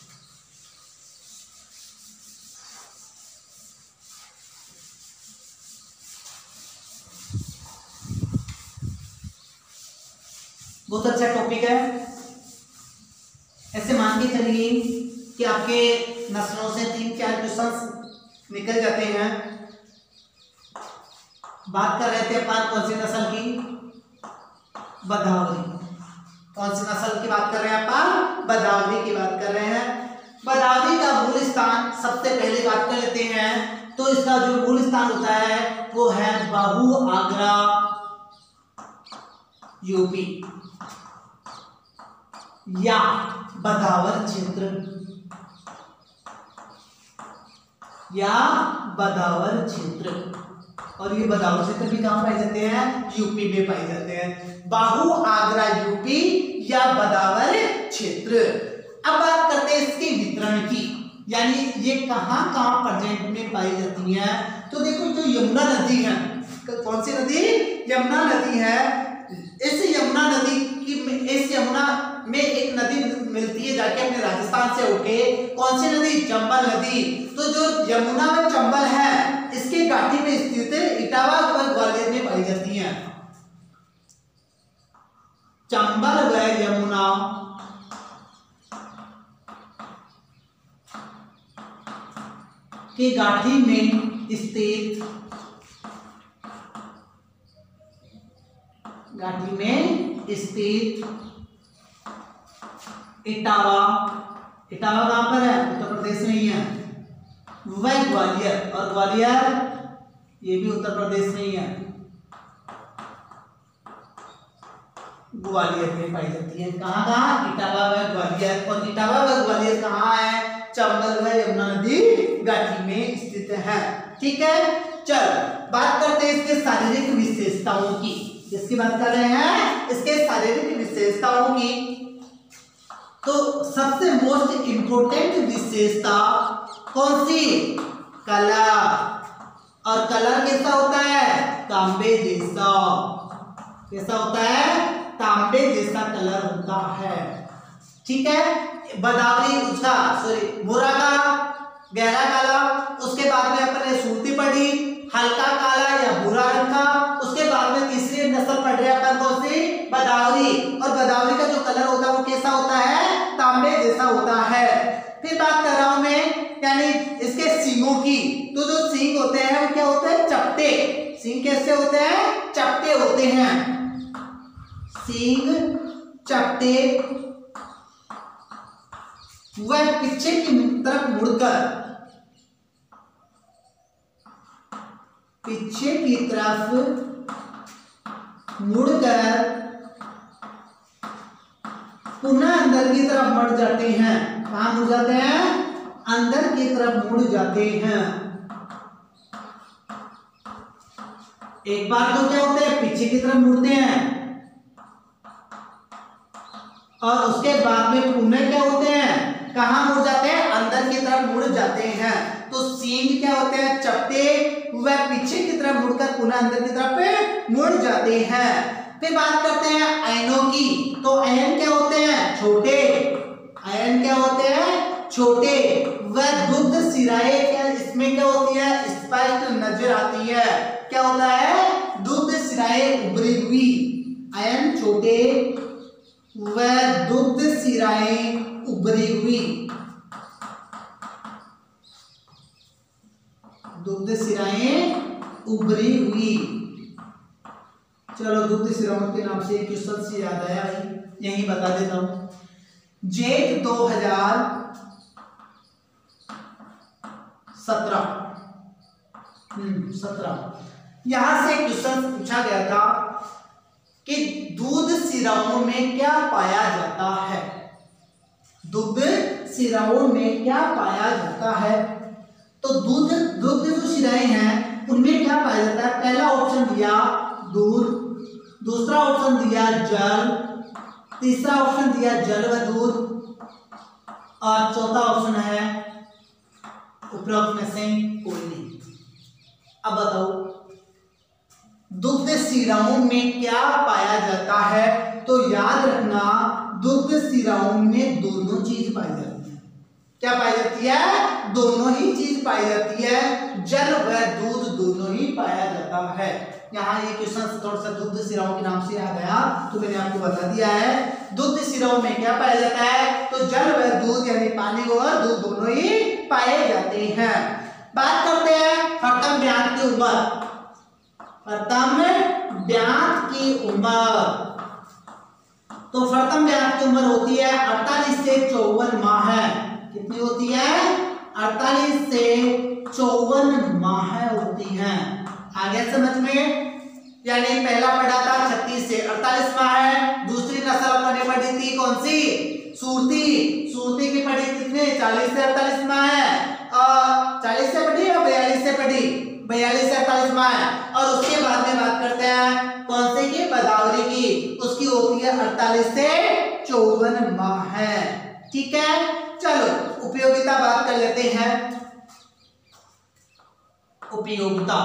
बहुत अच्छा टॉपिक है। ऐसे मान के चलिए कि आपके नस्लों से 3-4 क्वेश्चंस निकल जाते हैं। बात कर रहे थे अपन कौन सी नस्ल की, बदावरी। कौन सी नस्ल की बात कर रहे हैं अपन, बदावरी की बात कर रहे हैं। बदावरी का मूल स्थान सबसे पहले बात कर लेते हैं। तो इसका जो मूल स्थान होता है वो है बाहू आगरा यूपी या बदावर क्षेत्र, या बदावर क्षेत्र। और ये बदावर क्षेत्र भी कहां पाए जाते हैं, यूपी में पाए जाते हैं। बाहू आगरा यूपी या बदावर क्षेत्र। अब बात करते हैं इसके वितरण की, यानी ये कहां कहां प्रेजेंट में पाई जाती है। तो देखो जो यमुना नदी है, कौन सी नदी, यमुना नदी है। इस यमुना नदी की, इस यमुना में एक नदी मिलती है जाके अपने राजस्थान से होके, कौन सी नदी, चंबल नदी। तो जो यमुना में चंबल है, इसके घाटी में स्थित इटावा व ग्वालियर में पाई जाती है। चंबल व यमुना के घाटी में स्थित, घाटी में स्थित इटावा, इटावा कहां पर है, उत्तर प्रदेश में ही है। वह ग्वालियर, और ग्वालियर ये भी उत्तर प्रदेश में ही है। ग्वालियर में पाई जाती है। कहाँ कहाँ? इटावा व ग्वालियर। और इटावा व ग्वालियर कहाँ है? चंबल व यमुना नदी घाटी में स्थित है। ठीक है, चल बात करते हैं इसके शारीरिक विशेषताओं की। इसकी बात कर रहे हैं इसके शारीरिक विशेषताओं की। तो सबसे मोस्ट इंपोर्टेंट विशेषता कौन सी? कलर। और कलर कैसा होता है? तांबे जैसा। कैसा होता है? तांबे जैसा कलर होता है। ठीक है, बदावरी उसका भूरा का गहरा काला, उसके बाद में अपन ने सूरती पढ़ी हल्का काला या भूरा रंग का, उसके बाद में तीसरी नस्ल पढ़ रहे अपन कौन सी? बदावरी। और बदावरी का जो कलर होता है वो कैसा होता है? तांबे जैसा होता है। फिर बात कर रहा हूं मैं यानी इसके सींगों की। तो जो सींग होते हैं वो क्या होते हैं? चपटे। सींग कैसे होते हैं? चपटे होते हैं। सींग चपटे वह पीछे की तरफ मुड़कर पुनः अंदर की तरफ मुड़ जाते हैं। कहां मुड़ जाते हैं? अंदर की तरफ मुड़ जाते हैं। एक बार तो क्या होते हैं? पीछे की तरफ मुड़ते हैं और उसके बाद में पुनः क्या होते हैं? कहां मुड़ जाते हैं? अंदर की तरफ मुड़ जाते हैं। तो सींग क्या होते हैं? चपटे वह पीछे की तरफ मुड़कर पुनः अंदर की तरफ मुड़ जाते हैं। फिर बात करते हैं ऐनों की। तो ऐन क्या होते हैं? छोटे। ऐन क्या होते हैं? छोटे। वह दुग्ध सिराएं क्या इसमें क्या होती है? स्पष्ट नजर आती है। क्या होता है? दुग्ध सिराएं उभरी हुई। ऐन छोटे वह दुग्ध सिराएं उभरी हुई। दुग्ध सिराएं उभरी हुई। चलो दुग्ध सिराओं के नाम से क्वेश्चन से याद आया भाई, यही बता देता हूं। जेठ 2017 यहां से क्वेश्चन पूछा गया था कि दूध सिराओं में क्या पाया जाता है? दुग्ध सिराओं में क्या पाया जाता है? तो दुग्ध जो सिराएं हैं उनमें क्या पाया जाता है? पहला ऑप्शन दिया दूध, दूसरा ऑप्शन दिया जल, तीसरा ऑप्शन दिया जल व दूध और चौथा ऑप्शन है उपरोक्त में से कोई नहीं। अब बताओ दुग्ध सिराओं में क्या पाया जाता है? तो याद रखना दुग्ध सिराओं में दोनों चीज पाई जाती है। क्या पाई जाती है? दोनों ही चीज पाई जाती है। जल व दूध दोनों ही पाया जाता है। यहाँ ये क्वेश्चन थोड़ा सा दुग्ध सिराओं के नाम से आ गया तो मैंने आपको बता दिया है। दुग्ध सिराओं में क्या पाया जाता है? तो जल व दूध यानी पानी और दूध दोनों ही पाए जाते हैं। बात करते हैं प्रथम ब्यात की उम्र। प्रथम ब्यात की उम्र। तो प्रथम ब्यात की उम्र होती है 48 से 54 माह। कितनी होती है? 48 से 54 माह होती हैं। आगे समझ में? यानी पहला पढ़ा था 36 से 48 माह है। दूसरी नस्ल अपने पढ़ी थी कौन सी? सूरती। सूरती की पढ़ी कितने? 40 से 48 माह है। और 40 से पढ़ी या 42 से पढ़ी? 42 से 48 माह है। और उसके बाद में बात करते हैं कौन से की? बदावरी की। उसकी होती है 48 से 54 माह है। ठीक है, चलो उपयोगिता बात कर लेते हैं। उपयोगिता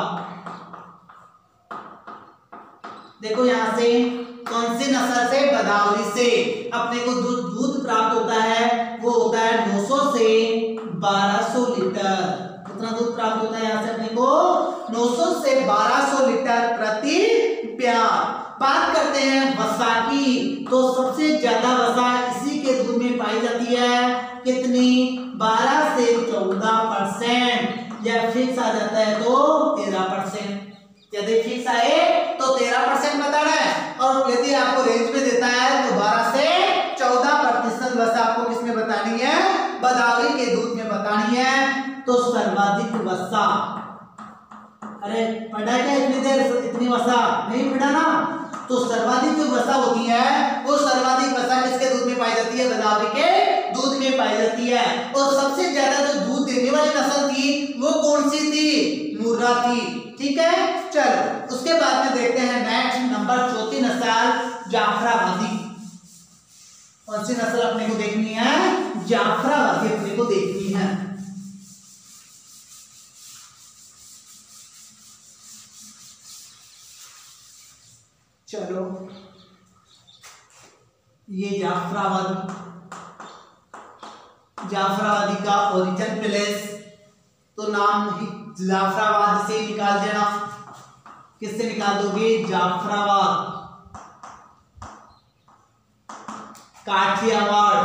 देखो यहां से कौन सी नस्ल से? बदावरी से अपने को दूध प्राप्त होता है वो होता है 900 से 1200 लीटर। कितना दूध प्राप्त होता है यहाँ से अपने को? 900 से 1200 लीटर प्रति ब्यात। बात करते हैं वसा की। तो सबसे ज्यादा वसा इसी के दूध में पाई जाती है। कितनी? 12 से 14%। या फिक्स आ जाता है तो 13%। यदि फिक्स आए तो 13% बताना है और यदि आपको रेंज में देता है तो 12 से 14% वसा आपको किसमें बतानी है? बदावरी के दूध में बतानी है। तो सर्वाधिक वसा, अरे पढ़ा क्या इतनी देर? इतनी वसा नहीं पढ़ा ना? तो सर्वाधिक जो वसा होती है वो सर्वाधिक वसा किसके दूध में पाई जाती है? गोदावरी के दूध में पाई जाती है। और सबसे ज्यादा जो दूध देने वाली नस्ल थी वो कौन सी थी? मुर्रा थी। ठीक है, चलो उसके बाद में देखते हैं नेक्स्ट नंबर चौथी नस्ल जाफराबादी। कौन सी नस्ल अपने को देखनी है? जाफराबादी अपने को देखनी है। चलो ये जाफराबादी का ओरिजिन प्लेस, तो नाम ही जाफराबाद से निकाल देना। किससे निकाल दोगे? जाफराबाद, काठियावाड़,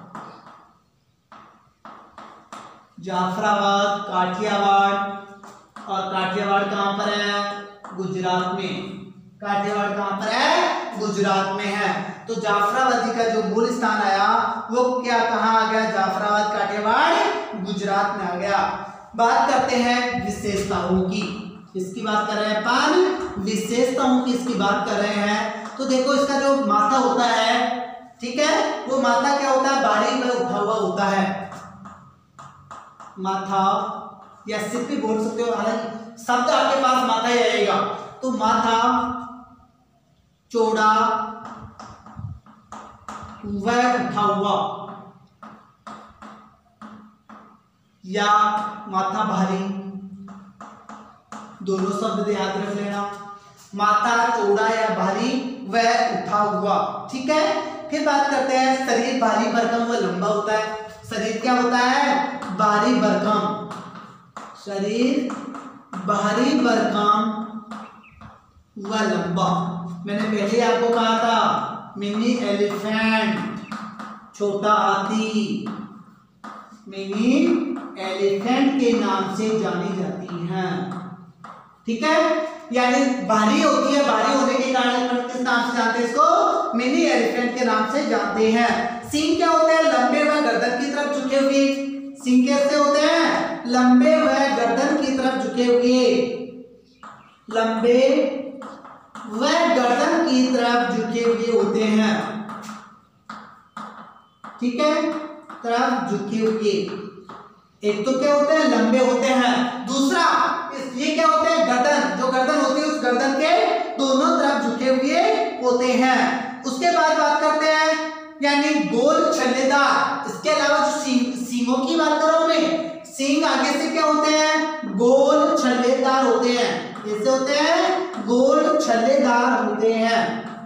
जाफराबाद काठियावाड़। और काठियावाड़ कहां पर है? गुजरात में। काठियावाड़ कहां पर है? गुजरात में है। तो जाफराबादी का जो मूल स्थान आया वो क्या कहां आ गया? जाफराबाद काठियावाड़ गुजरात में आ गया। बात करते हैं विशेषताओं की। इसकी बात कर रहे हैं अपन, विशेषताओं की इसकी बात कर रहे हैं। तो देखो इसका जो माथा होता है, ठीक है, वो माथा क्या होता है? बारीक में उठा हुआ होता है माथा, या सिर भी बोल सकते हो, हालांकि शब्द आपके पास माथा ही आएगा। तो माथा चौड़ा व उठा हुआ, या माथा भारी, दोनों शब्द याद रख लेना। माथा चौड़ा या भारी व उठा हुआ। ठीक है, फिर बात करते हैं शरीर भारी भरकम व लंबा होता है। शरीर क्या होता है? भारी भरकम, शरीर भारी भरकम व लंबा। मैंने पहले आपको कहा था मिनी एलिफेंट, छोटा हाथी, मिनी एलिफेंट के नाम से जानी जाती हैं। ठीक है, यानी भारी होती है, भारी होने के कारण किस नाम से जानते हैं इसको? मिनी एलिफेंट के नाम से जानते हैं। सींग क्या होते हैं? लंबे व गर्दन की तरफ झुके हुए। सींग कैसे होते हैं? लंबे व गर्दन की तरफ झुके हुए, लंबे व गर्दन की तरफ झुके हुए होते हैं। ठीक है, तरफ झुके हुए। एक तो क्या होते हैं? लंबे होते हैं। दूसरा ये क्या होते हैं? गर्दन, जो गर्दन होती है उस गर्दन के दोनों तरफ झुके हुए होते हैं। उसके बाद बात करते हैं यानी गोल छल्लेदार। इसके अलावा जो सींगों की बात करो मैं, सींग आगे से क्या होते हैं? गोल छल्लेदार होते हैं। कैसे होते हैं? गोल छल्लेदार होते हैं।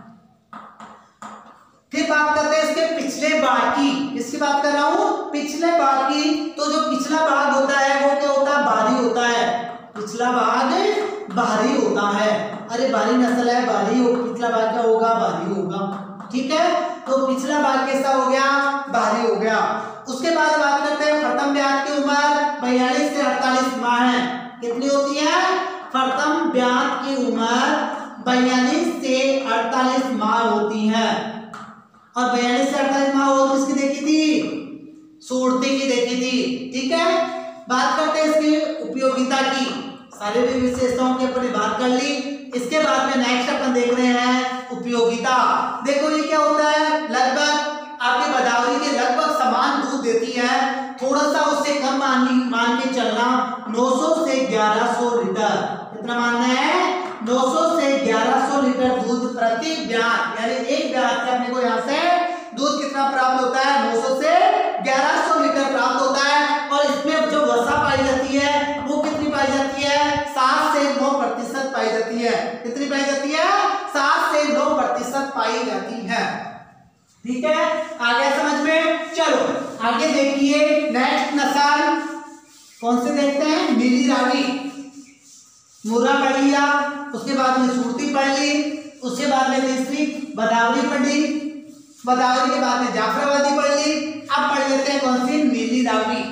फिर बात करते हैं इसके पिछले भाग की। इसकी बात कर रहा हूं पिछले भाग की। तो जो पिछला भाग होता है वो क्या होता है? भारी होता है। पिछला भाग भारी होता है। अरे भारी नस्ल है, भारी हो, पिछला भाग क्या होगा? भारी होगा। ठीक है, तो पिछला भाग कैसा हो गया? भारी हो गया। उसके बाद बात करते हैं प्रथम ब्यात की उम्र 42 से 48 माह है। कितनी होती है? प्रथम ब्यात की उम्र 42 से 48 माह होती है। और 42 से 48 माह और किसकी देखी थी? सूरती की देखी थी। ठीक है, बात करते हैं इसकी उपयोगिता की। शारीरिक विशेषताओं की अपनी बात कर ली। इसके बाद में नेक्स्ट अपन देख रहे हैं उपयोगिता। देखो ये क्या होता है? लगभग आपकी गोदावरी के लगभग समान दूध देती है। थोड़ा सा उससे कम मान के चलना, 900 से 1100 लीटर। कितना मानना है? 900 से 1100 लीटर दूध प्रति ब्यात, यानी एक ब्यात से अपने को यहाँ से दूध कितना प्राप्त होता है? 900 से 1100 लीटर प्राप्त होता है। और इसमें जो वसा पाई जाती है वो कितनी पाई जाती है? 7 से 9% पाई जाती है। कितनी पाई जाती है? 7 से 9% पाई जाती है। ठीक है, आ गया समझ में? चलो आगे देखिए नेक्स्ट नस्ल कौन से देखते हैं? नीली रावी। मुर्रा पढ़ लिया, उसके बाद में सूरती पढ़ ली, उसके बाद में तीसरी गोदावरी पढ़ी, गोदावरी के बाद में जाफराबादी पढ़ ली। अब पढ़ लेते हैं कौन सी? नीली रावी।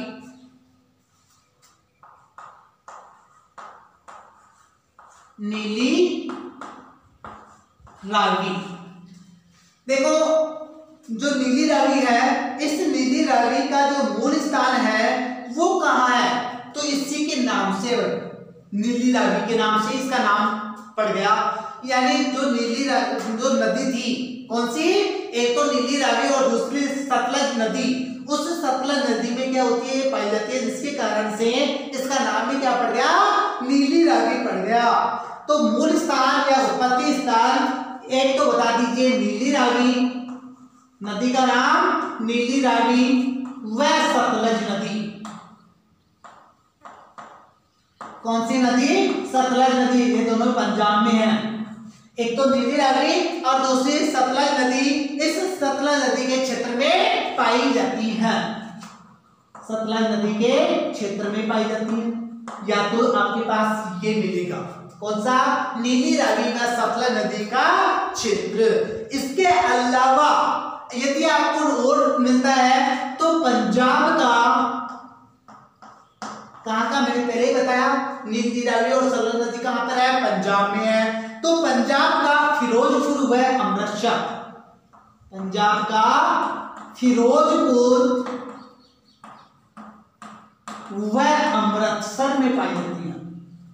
नीली रावी। देखो जो नीली रावी है, इस नीली रावी का जो मूल स्थान है वो कहाँ है? तो इसी के नाम से नीली रावी के नाम से इसका नाम पड़ गया। यानी जो जो नदी थी, कौन सी, एक तो नीली रावी और दूसरी सतलज नदी, उस सतलज नदी में क्या होती है, पाई जाती है, जिसके कारण से इसका नाम भी क्या पड़ गया, नीली रावी पड़ गया। तो मूल स्थान या उत्पत्ति स्थान एक तो बता दीजिए, नीली रावी, नदी का नाम नीली रावी व सतलज नदी। कौन सी नदी, सतलज नदी, ये दोनों पंजाब में है, एक तो नीली रावी और दूसरी सतलज नदी, इस सतलज नदी के क्षेत्र में पाई जाती है, सतलज नदी के क्षेत्र में पाई जाती है। या तो आपके पास ये मिलेगा, कौन सा, नीली रावी का सतलज नदी का क्षेत्र। इसके अलावा यदि आपको और मिलता है तो पंजाब का, कहां का, मैंने पहले ही बताया, नीली रावी और सतलज नदी कहां पर है, पंजाब में है। तो पंजाब का फिरोजपुर व अमृतसर, पंजाब का फिरोजपुर व अमृतसर में पाई जाती है।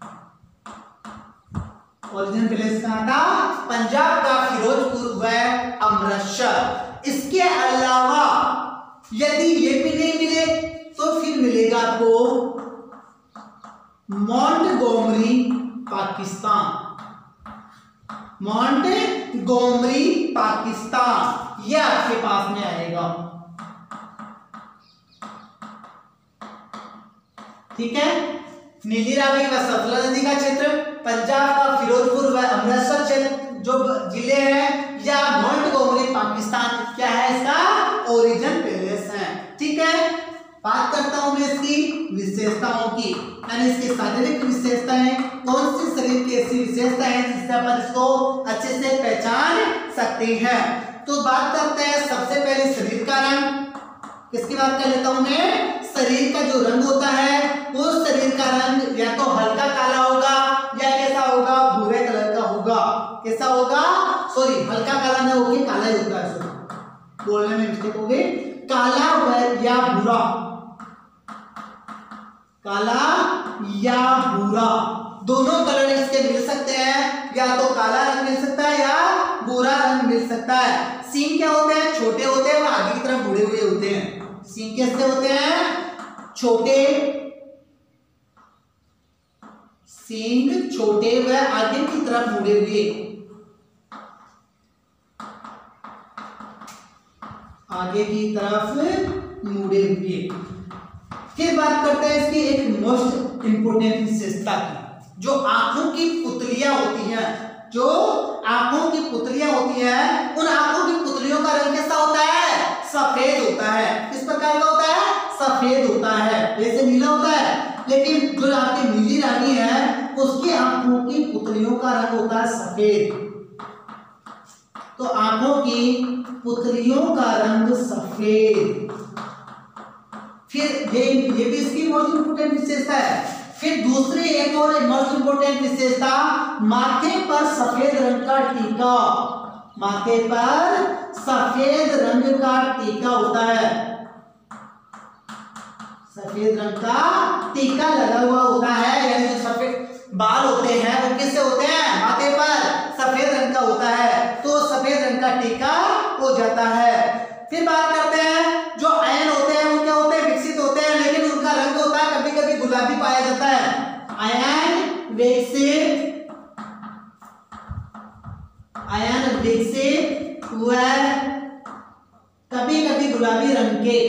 ओरिजिनल प्लेस कहां था, पंजाब का फिरोजपुर व अमृतसर। इसके अलावा यदि ये भी नहीं मिले तो फिर मिलेगा आपको मोंटगोमरी पाकिस्तान, मोंटगोमरी पाकिस्तान, यह आपके पास में आएगा। ठीक है, नीली रावी व सतलज नदी का क्षेत्र, पंजाब का फिरोजपुर व अमृतसर क्षेत्र जो जिले हैं, या मोंटगोमरी पाकिस्तान क्या है, इसका ओरिजिन पैलेस है। ठीक है, बात करता हूं मैं इसकी विशेषताओं की, यानी इसकी शारीरिक विशेषताएं, कौन सी शरीर की ऐसी विशेषता है जिससे अपन इसको अच्छे से पहचान सकते हैं। तो बात करते हैं सबसे पहले शरीर का रंग। किसकी बात कर लेता हूं मैं, शरीर का जो रंग होता है वो शरीर का रंग या तो हल्का काला होगा या कैसा होगा, भूरे कलर का होगा। कैसा होगा, सॉरी हल्का काला ना होके काला ही होता है, सॉरी बोलने में मिस्टेक हो गई, काला या भूरा, काला या भूरा दोनों कलर इसके मिल सकते हैं, या तो काला रंग मिल सकता है या भूरा रंग मिल सकता है। सींग क्या होते हैं, छोटे होते हैं, वो आगे की तरफ मुड़े हुए होते हैं। सींग कैसे होते हैं, छोटे, सींग छोटे व आगे की तरफ मुड़े हुए, आगे की तरफ मुड़े हुए। फिर बात करते हैं इसकी एक मोस्ट इंपोर्टेंट विशेषता की, जो आंखों की पुतलियां होती हैं, जो आंखों की पुतलियां होती हैं, उन आंखों की पुतलियों का रंग कैसा होता है, सफेद होता है। किस प्रकार का होता है, सफेद होता है, जैसे नीला होता है। लेकिन जो आपकी नीली रानी है उसकी आंखों की पुतलियों का रंग होता है सफेद। तो आंखों की पुतलियों का रंग सफेद। फिर ये भी इसकी मोस्ट इंपोर्टेंट विशेषता है। फिर दूसरी एक और मोस्ट इंपोर्टेंट विशेषता, माथे पर सफेद रंग का टीका, माथे पर सफेद रंग का टीका होता है, सफेद रंग का टीका लगा हुआ होता है। यानी जो सफेद बाल होते हैं वो किससे होते हैं, माथे पर सफेद रंग का होता है, तो सफेद रंग का टीका हो जाता है। फिर बात करते हैं जो आयन होते हैं वो क्या होते हैं, विकसित होते हैं, लेकिन उनका रंग होता है कभी कभी गुलाबी पाया जाता है। आयन विकसित, आयन विकसित व कभी कभी गुलाबी रंग के,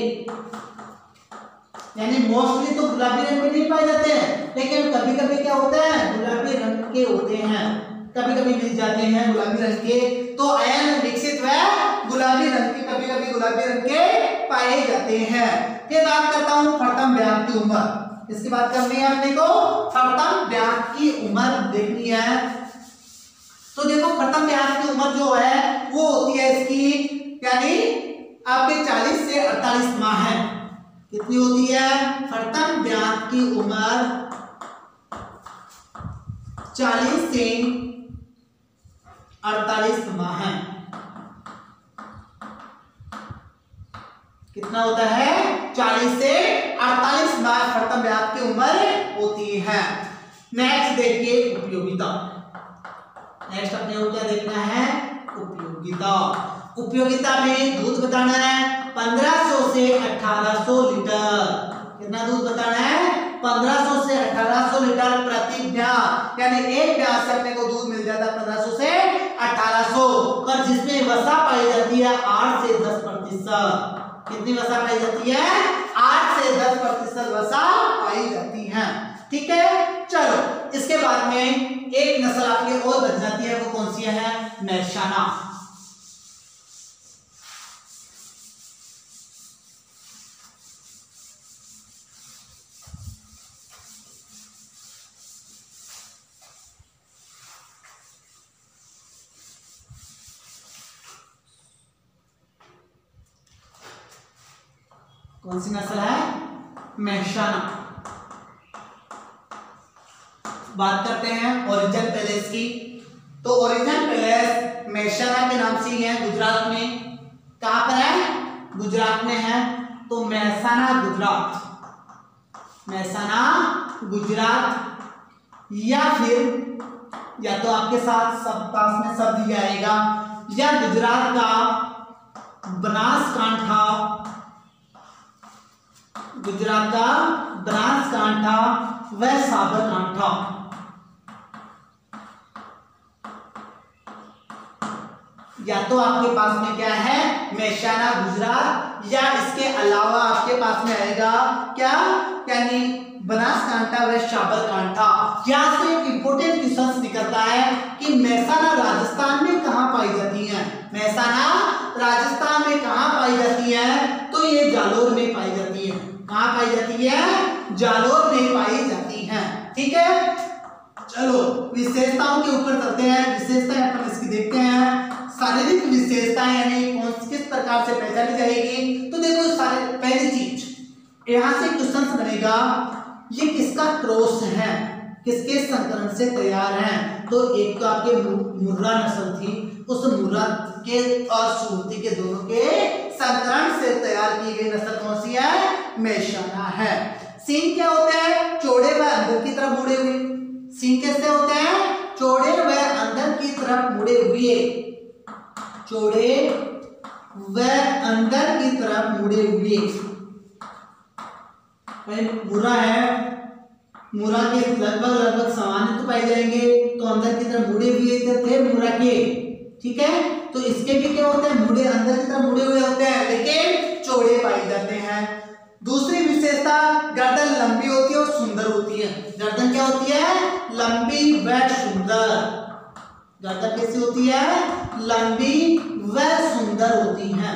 यानी मोस्टली तो गुलाबी रंग के नहीं पाए जाते हैं, लेकिन कभी कभी क्या होते हैं, गुलाबी रंग के होते हैं, कभी कभी मिल जाते हैं गुलाबी रंग के। तो आयन विकसित व गुलाबी रंग के, कभी कभी गुलाबी रंग के पाए जाते हैं। फिर बात करता हूं प्रथम ब्याह की उम्र, इसकी बात करनी है अपने को, प्रथम ब्याह की उम्र देखनी है। तो देखो प्रथम ब्याह की उम्र जो है वो होती है इसकी, यानी आपके 40 से 48 माह है। कितनी होती है, प्रथम ब्याह की उम्र 40 से 48 माह है। कितना होता है, 40 से 48 माह प्रथम ब्याह की उम्र होती है। नेक्स्ट देखिए उपयोगिता। नेक्स्ट अपने को क्या देखना है, उपयोगिता। उपयोगिता में दूध बताना है 1500 से 1800 लीटर। कितना दूध बताना है, 1500 से 1800 लीटर प्रति ब्याज, यानी एक ब्याज से अपने को दूध मिल जाता है 1500 से 1800, और जिसमें वसा पाई जाती है 8 से 10%। कितनी वसा पाई जाती है, 8 से 10% वसा पाई जाती है। ठीक है, चलो इसके बाद में एक नस्ल आपकी और बच जाती है, वो कौन सी है, मेहसाना। कौन सी नस्ल है, मेहसाना। बात करते हैं ओरिजिन पैलेस की। तो ओरिजिन पैलेस मेहसाना के नाम से ही है, गुजरात में। कहां पर है, गुजरात में है। तो मेहसाना गुजरात, मेहसाना गुजरात, या फिर या तो आपके साथ सब पास में शब्द दिया आएगा, या गुजरात का बनासकांठा, गुजरात का बनासकांठा व साबरकांठा। या तो आपके पास में क्या है, मेहसाना गुजरात, या इसके अलावा आपके पास में आएगा क्या, यानी बनासकांठा व साबरकांठा। यहां से एक इंपोर्टेंट क्वेश्चन निकलता है कि मेहसाना राजस्थान में कहां पाई जाती है। मेहसाना राजस्थान में कहां पाई जाती है, तो ये जालोर में पाई जाती है। कहां पाई जाती है, जालोर में पाई जाती है। ठीक है, चलो विशेषताओं के ऊपर चलते हैं। विशेषताएं अपन इसकी देखते हैं। शारीरिक विशेषताएं यानी कौन किस प्रकार से पहचानी जाएगी। तो देखो सारे, पहली चीज यहां से क्वेश्चन बनेगा, ये किसका क्रॉस है, किसके संकरण से तैयार है। तो एक तो आपके मुर्रा नस्ल थी, उस मुर्रा के और सुरती के दोनों के संकरण से तैयार की गई नस्ल कौन सी है, मेहसाना है। सींग क्या होते हैं, चौड़े व अंदर की तरफ मुड़े हुए। सींग कैसे होते हैं, चौड़े व अंदर की तरफ मुड़े हुए, चौड़े व अंदर की तरफ मुड़े हुए। मुर्रा है, मुर्रा के लगभग समान तो पाए जाएंगे, तो अंदर की तरफ मुड़े हुए थे मुर्रा के। ठीक है, तो इसके भी क्या होते हैं, मुड़े अंदर की तरफ मुड़े हुए होते हैं, लेकिन चौड़े पाए जाते हैं। दूसरी विशेषता, गर्दन लंबी होती है और सुंदर होती है। गर्दन क्या होती है, लंबी व सुंदर। गर्दन कैसी होती है, लंबी व सुंदर होती है।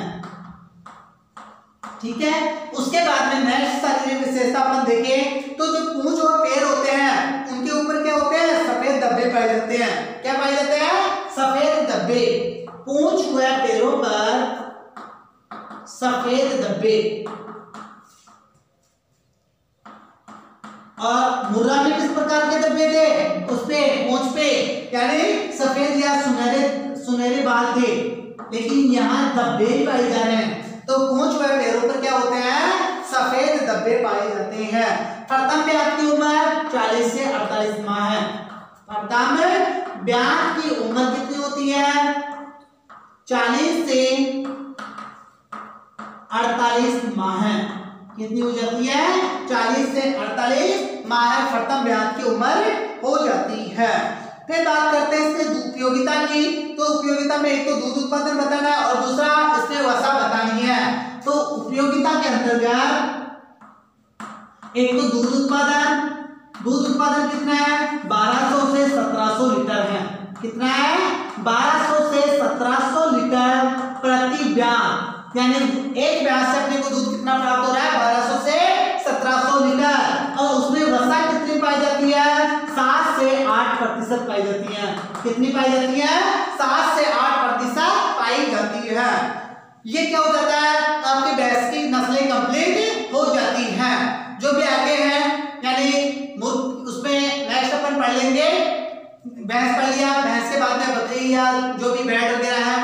ठीक है, उसके बाद में नेक्स्ट शारीरिक विशेषता अपन देखें तो जो पूंछ और पैर होते हैं उनके ऊपर क्या होते हैं, सफेद धब्बे पाए जाते हैं। क्या पाए जाते हैं, सफेद धब्बे। पूंछ व पैरों पर सफेद धब्बे। और मुर्रा में किस प्रकार के धब्बे थे, उस पे पूंछ पे यानी सफेद या सुनहरे बाल थे, लेकिन यहाँ धब्बे ही पाए जा रहे हैं। तो पूंछ व पैरों पर क्या होते हैं, सफेद धब्बे पाए जाते हैं। प्रथम ब्याज की उम्र 40 से 48 माह है। प्रथम ब्याज की उम्र कितनी होती है, 40 से 48 माह है। कितनी हो जाती है, 40 से 48 माह प्रथम ब्याज की उम्र हो जाती है। फिर बात करते हैं इसके उपयोगिता की। तो उपयोगिता में एक तो दूध उत्पादन बताना है और दूसरा इसमें वसा बतानी है। तो उपयोगिता के अंतर्गत एक तो दूध उत्पादन, दूध उत्पादन कितना है, 1200 से 1700 लीटर है। कितना है, 1200 से 1700 लीटर प्रति ब्याज, यानी एक ब्याज से अपने को दूध कितना प्राप्त हो रहा है, 1200 से 1700 लीटर। और उसमें वसा कितनी पाई जाती है, 7 से 8% पाई जाती है। कितनी पाई जाती है, 7 से 8% पाई जाती है। ये क्या हो जाता है, आपके भैंस की नस्लें कंप्लीट हो जाती हैं। जो भी आगे है यानी उसमें नेक्स्ट अपन पढ़ लेंगे। भैंस पढ़ लिया, भैंस के बाद में बकरी या जो भी भेड़ वगैरह है